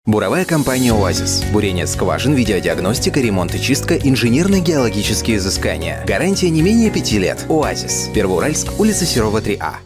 Буровая компания «Оазис». Бурение скважин, видеодиагностика, ремонт и чистка, инженерно-геологические изыскания. Гарантия не менее 5 лет. «Оазис». Первоуральск, улица Серова, 3А.